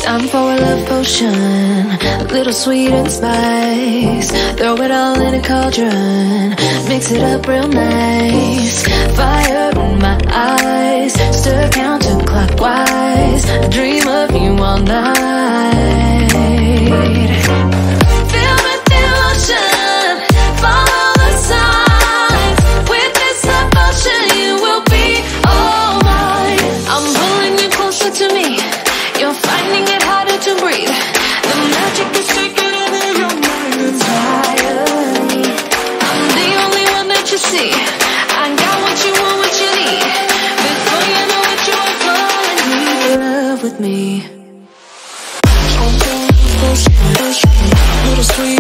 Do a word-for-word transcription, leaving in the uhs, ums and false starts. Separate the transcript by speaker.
Speaker 1: Time for a love potion, a little sweet and spice. Throw it all in a cauldron, mix it up real nice. Fire in my eyes, stir counterclockwise. I dream of you all night. Filled with devotion, follow the signs. With this devotion, you will be all mine. I'm pulling you closer to me. You're finding it harder to breathe. The magic is taking over your mind entirely. I'm the only one that you see. I got what you want, what you need. Before you know it, you are falling in love with me. Little sweet.